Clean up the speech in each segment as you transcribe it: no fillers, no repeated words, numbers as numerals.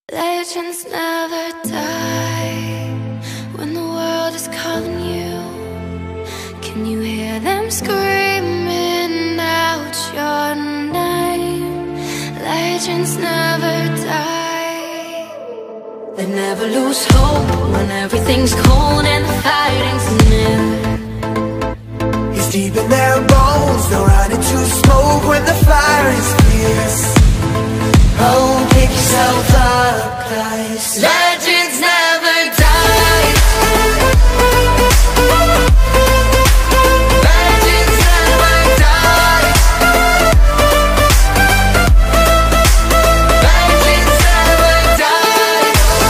Legends never die when the world is calling you. Can you hear them screaming out your name? Legends never die. They never lose hope when everything's cold and the fighting's near. It's deep in their bones, they'll run into smoke when the fire is fierce. Oh, pick yourself up, guys. Legends never die. Legends never die. Legends never die.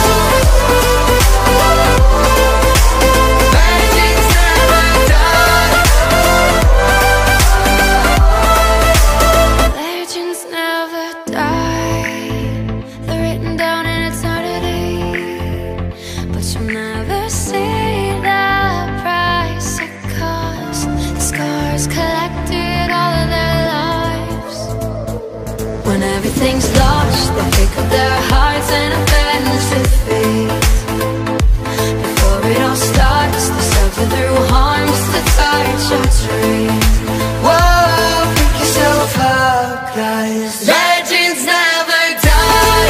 Legends never die. Legends never die. Never see the price it cost. The scars collected all of their lives. When everything's lost, they pick up their hearts and avenge defeat. Before it all starts, they suffer through harms to touch our tree. Whoa, pick yourself up, guys. Legends never die.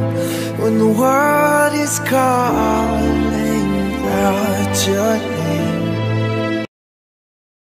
Calling out your name.